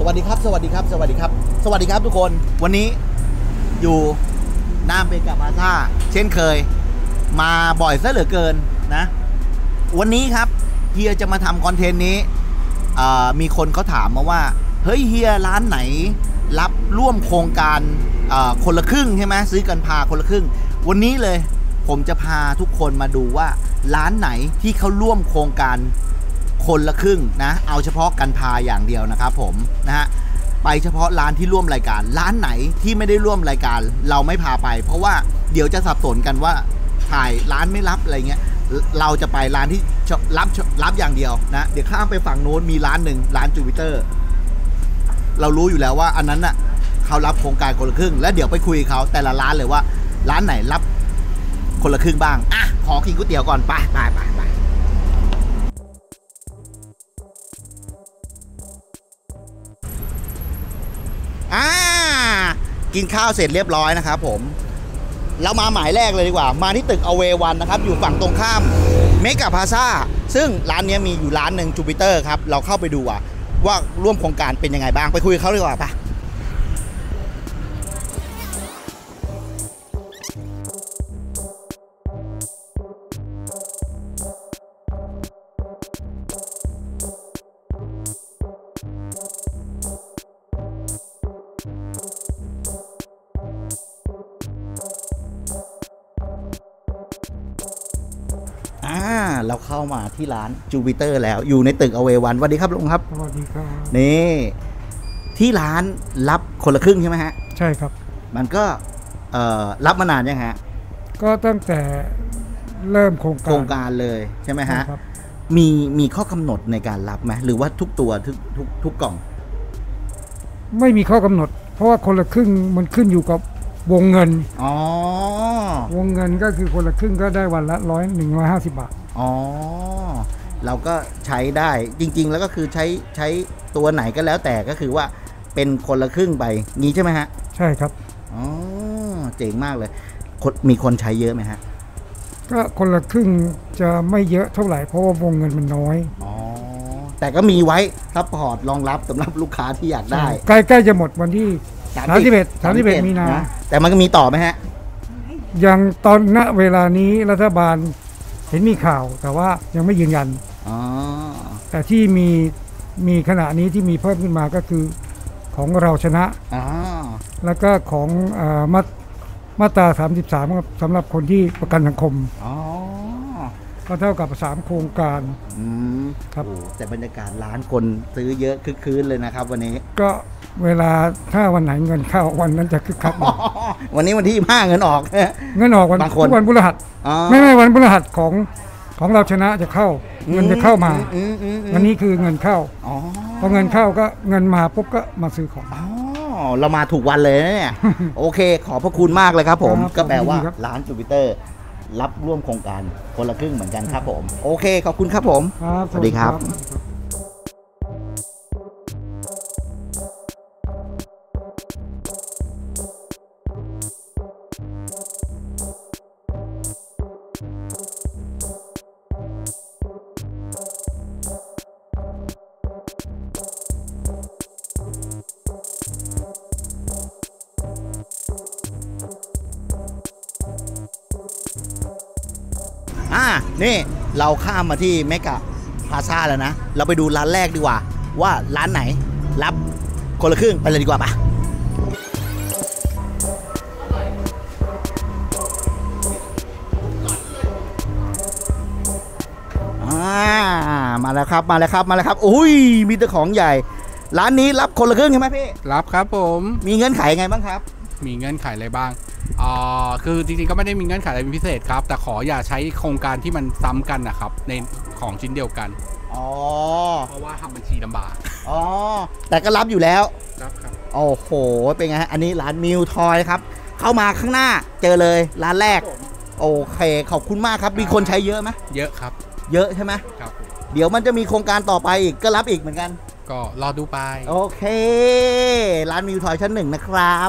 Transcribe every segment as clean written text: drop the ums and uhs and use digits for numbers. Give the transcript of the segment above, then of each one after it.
วัสดีครับสวัสดีครับสวัสดีครับสวัสดีครับทุกคนวันนี้อยู่หน้าเมกะพลาซ่าเช่นเคยมาบ่อยซะเหลือเกินนะวันนี้ครับเฮียจะมาทำคอนเทนต์นี้มีคนเขาถามมาว่าเฮ้ยเฮียร้านไหนรับร่วมโครงการคนละครึ่งใช่ไหมซื้อกันพาคนละครึ่งวันนี้เลยผมจะพาทุกคนมาดูว่าร้านไหนที่เขาร่วมโครงการคนละครึ่งนะเอาเฉพาะกันพาอย่างเดียวนะครับผมนะฮะไปเฉพาะร้านที่ร่วมรายการร้านไหนที่ไม่ได้ร่วมรายการเราไม่พาไปเพราะว่าเดี๋ยวจะสับสนกันว่าถ่ายร้านไม่รับอะไรเงี้ยเราจะไปร้านที่รับอย่างเดียวนะเดี๋ยวข้ามไปฝั่งโน้นมีร้านหนึ่งร้านจูปิเตอร์เรารู้อยู่แล้วว่าอันนั้นน่ะเขารับโครงการคนละครึ่งแล้วเดี๋ยวไปคุยเขาแต่ละร้านเลยว่าร้านไหนรับคนละครึ่งบ้างอ่ะขอกินก๋วยเตี๋ยวก่อนไปกินข้าวเสร็จเรียบร้อยนะครับผมเรามาหมายแรกเลยดีกว่ามาที่ตึกอเววันนะครับอยู่ฝั่งตรงข้ามเมกะพลาซ่าซึ่งร้านนี้มีอยู่ร้านหนึ่งจูปิเตอร์ครับเราเข้าไปดูว่าร่วมโครงการเป็นยังไงบ้างไปคุยกับเขาดีกว่าปะเราเข้ามาที่ร้านจูปิเตอร์แล้วอยู่ในตึกอเววันสวัสดีครับลุงครับสวัสดีครับนี่ที่ร้านรับคนละครึ่งใช่ไหมฮะใช่ครับมันก็รับมานานยังฮะก็ตั้งแต่เริ่มโครงการเลยใช่ไหมฮะมีข้อกำหนดในการรับไหมหรือว่าทุกตัวทุกกล่องไม่มีข้อกำหนดเพราะว่าคนละครึ่งมันขึ้นอยู่กับวงเงินวงเงินก็คือคนละครึ่งก็ได้วันละ150 บาทเราก็ใช้ได้จริงๆแล้วก็คือใช้ตัวไหนก็แล้วแต่ก็คือว่าเป็นคนละครึ่งไปงี้ใช่ไหมฮะใช่ครับเจ๋งมากเลยมีคนใช้เยอะไหมฮะก็คนละครึ่งจะไม่เยอะเท่าไหร่เพราะว่าวงเงินมันน้อยแต่ก็มีไว้ซัพพอร์ตรองรับสำหรับลูกค้าที่อยากได้ใกล้จะหมดวันที่31 มีนาแต่มันก็มีต่อไหมฮะยังตอนณเวลานี้รัฐบาลเห็นมีข่าวแต่ว่ายังไม่ยืนยันแต่ที่มีขณะนี้ที่มีเพิ่มขึ้นมาก็คือของเราชนะแล้วก็ของมาตรา33สำหรับคนที่ประกันสังคมก็เท่ากับ3โครงการครับแต่บรรยากาศร้านคนซื้อเยอะคึกคืนเลยนะครับวันนี้ก็เวลาถ้าวันไหนเงินเข้าวันนั้นจะคึกคักวันนี้วันที่25เงินออกวันทุกวันพฤหัสไม่วันพฤหัสของเราชนะจะเข้าเงินจะเข้ามาวันนี้คือเงินเข้าพอเงินเข้าก็เงินมาปุ๊บก็มาซื้อของเรามาถูกวันเลยเนี่ยโอเคขอบพระคุณมากเลยครับผมก็แปลว่าร้านจูปิเตอร์รับร่วมโครงการคนละครึ่งเหมือนกันครับผมโอเคขอบคุณครับผมสวัสดีครับนี่เราข้ามมาที่เมกะพลาซ่าแล้วนะเราไปดูร้านแรกดีกว่าว่าร้านไหนรับคนละครึ่งไปเลยดีกว่าปะมาแล้วครับอุ้ยมีแต่ของใหญ่ร้านนี้รับคนละครึ่งใช่ไหมพี่รับครับผมมีเงื่อนไขไงบ้างครับมีเงื่อนไขอะไรบ้างคือจริงๆก็ไม่ได้มีเงื่อนไขอะไรเป็นพิเศษครับแต่ขออย่าใช้โครงการที่มันซ้ำกันนะครับในของชิ้นเดียวกันเพราะว่าทำบัญชีลำบากแต่ก็รับอยู่แล้วรับครับโอ้โหเป็นไงฮะอันนี้ร้านมิวทอยครับเข้ามาข้างหน้าเจอเลยร้านแรกโอเคขอบคุณมากครับมีคนใช้เยอะไหมเยอะครับเยอะใช่ไหมครับเดี๋ยวมันจะมีโครงการต่อไปอีกก็รับอีกเหมือนกันก็รอดูไปโอเคร้านมิวทอยชั้น 1นะครับ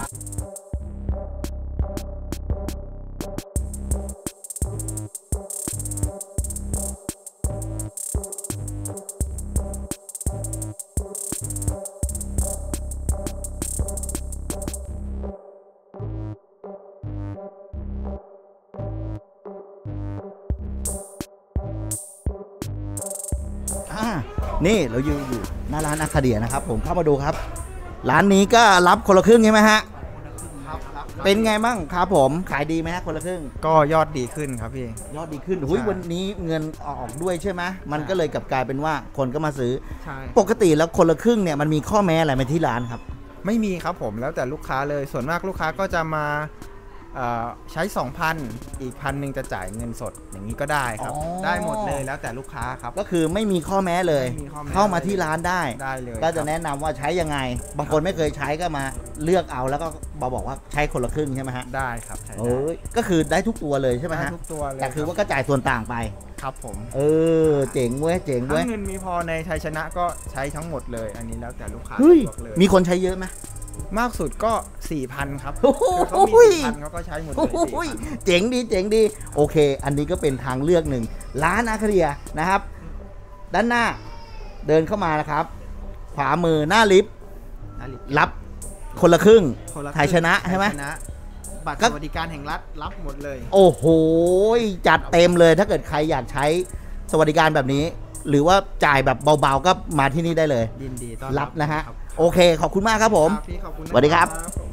นี่เราอยู่หน้าร้านอาคาเดียนะครับผมเข้ามาดูครับร้านนี้ก็รับคนละครึ่งใช่ไหมฮะเป็นไงบ้างครับผมขายดีไหมฮะคนละครึ่งก็ยอดดีขึ้นครับพี่ยอดดีขึ้นวันนี้เงินออกด้วยใช่ไหมมันก็เลยกลับกลายเป็นว่าคนก็มาซื้อใช่ปกติแล้วคนละครึ่งเนี่ยมันมีข้อแม้อะไรไหมที่ร้านครับไม่มีครับผมแล้วแต่ลูกค้าเลยส่วนมากลูกค้าก็จะมาใช้ 2,000 อีก1,000จะจ่ายเงินสดอย่างนี้ก็ได้ครับได้หมดเลยแล้วแต่ลูกค้าครับก็คือไม่มีข้อแม้เลยเข้ามาที่ร้านได้เลยก็จะแนะนำว่าใช้ยังไงบางคนไม่เคยใช้ก็มาเลือกเอาแล้วก็บอกว่าใช้คนละครึ่งใช่ไหมฮะได้ครับใช้ก็คือได้ทุกตัวเลยใช่ไหมฮะทุกตัวเลยแต่คือว่าก็จ่ายส่วนต่างไปครับผมเจ๋งเว้ยเจ๋งเว้ยถ้าเงินมีพอในชัยชนะก็ใช้ทั้งหมดเลยอันนี้แล้วแต่ลูกค้าเลยมีคนใช้เยอะไหมมากสุดก็ 4,000 ครับเขามี 4,000 เขาก็ใช้หมดเลย 4,000 เจ๋งดีโอเคอันนี้ก็เป็นทางเลือกหนึ่งร้านอาคาเดียนะครับด้านหน้าเดินเข้ามานะครับขวามือหน้าลิฟต์รับคนละครึ่งไทยชนะใช่ไหมบัตรสวัสดิการแห่งรัฐรับหมดเลยโอ้โหจัดเต็มเลยถ้าเกิดใครอยากใช้สวัสดิการแบบนี้หรือว่าจ่ายแบบเบาๆก็มาที่นี่ได้เลยยินดีต้อนรับนะฮะโอเคขอบคุณมากครับผมสวัสดีครับ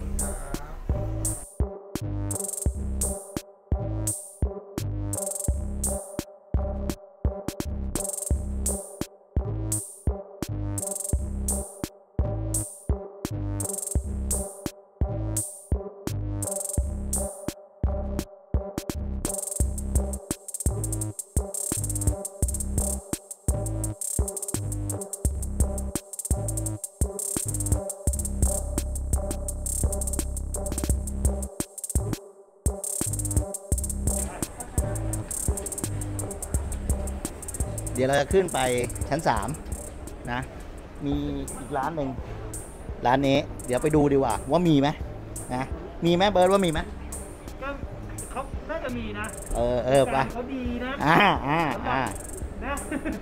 เดี๋ยวเราจะขึ้นไปชั้น3นะมีอีกร้านหนึ่งร้านนี้เดี๋ยวไปดูดีกว่ามีไหมนะมีไหมเบิร์ดว่ามีไหมก็เขาน่าจะมีนะไปเขาดีนะนะ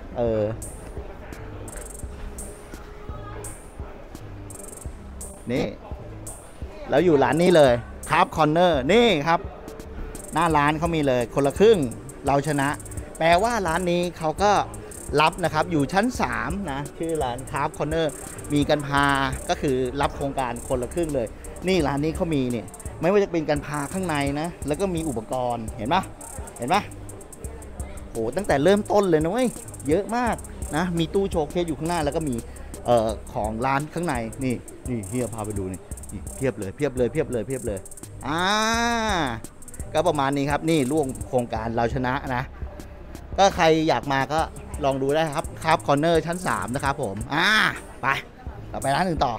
นี่แล้วอยู่ร้านนี้เลยครับคอร์เนอร์นี่ครับหน้าร้านเขามีเลยคนละครึ่งเราชนะแปลว่าร้านนี้เขาก็รับนะครับอยู่ชั้น3นะชื่อร้านคราฟคอร์เนอร์มีกันพาก็คือรับโครงการคนละครึ่งเลยนี่ร้านนี้เขามีเนี่ยไม่ว่าจะเป็นกันพาข้างในนะแล้วก็มีอุปกรณ์เห็นปะโหตั้งแต่เริ่มต้นเลยนะเว้ยเยอะมากนะมีตู้โชว์เคสอยู่ข้างหน้าแล้วก็มีของร้านข้างในนี่เฮียพาไปดูนี่เพียบเลยก็ประมาณนี้ครับนี่ร่วมโครงการเราชนะนะก็ใครอยากมาก็ลองดูได้ครับคอร์เนอร์ชั้น3นะครับผมไปเราไปร้านอื่นต่อ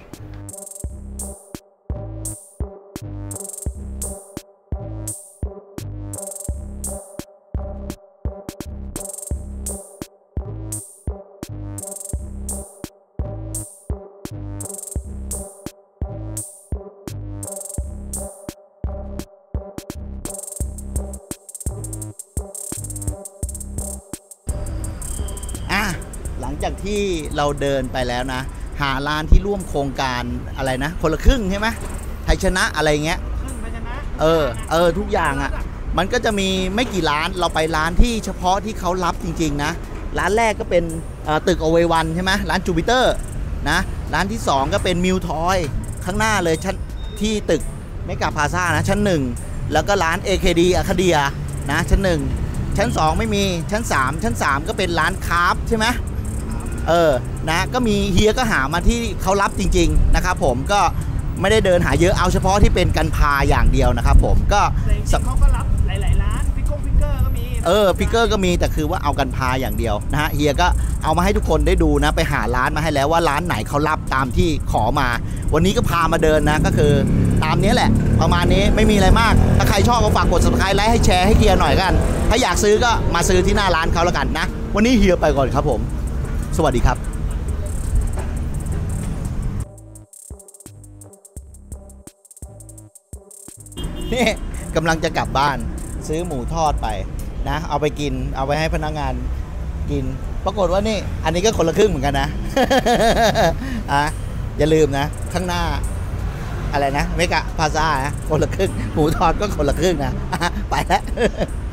หลังจากที่เราเดินไปแล้วนะหาร้านที่ร่วมโครงการอะไรนะคนละครึ่งใช่ไหมไทยชนะอะไรเงี้ยทุกอย่างอ่ะมันก็จะมีไม่กี่ร้านเราไปร้านที่เฉพาะที่เขารับจริงๆนะร้านแรกก็เป็นตึกโอเววันใช่ไหมร้านจูปิเตอร์นะร้านที่2ก็เป็นมิวทอยข้างหน้าเลยชั้นที่ตึกเมกะพลาซ่านะชั้น1แล้วก็ร้าน AKD อาคาเดียนะชั้น1ชั้น2ไม่มีชั้น3ก็เป็นร้านคราฟใช่ไหมนะก็มีเฮียก็หามาที่เขารับจริงๆนะครับผมก็ไม่ได้เดินหาเยอะเอาเฉพาะที่เป็นกันพาอย่างเดียวนะครับผมก็เขาก็รับหลายๆร้านพิกเกอร์ก็มีพิกเกอร์ก็มีแต่คือว่าเอากันพาอย่างเดียวนะฮะเฮียก็เอามาให้ทุกคนได้ดูนะไปหาร้านมาให้แล้วว่าร้านไหนเขารับตามที่ขอมาวันนี้ก็พามาเดินนะก็คือตามนี้แหละประมาณนี้ไม่มีอะไรมากถ้าใครชอบก็ฝากกด Subscribe ไลค์ให้แชร์ให้เฮียหน่อยกันถ้าอยากซื้อก็มาซื้อที่หน้าร้านเขาแล้วกันนะวันนี้เฮียไปก่อนครับผมสวัสดีครับนี่กำลังจะกลับบ้านซื้อหมูทอดไปนะเอาไปกินเอาไปให้พนักงานกินปรากฏว่านี่อันนี้ก็คนละครึ่งเหมือนกันนะ อย่าลืมนะข้างหน้าอะไรนะเมกะพลาซ่านะคนละครึ่งหมูทอดก็คนละครึ่งนะไปแล้ว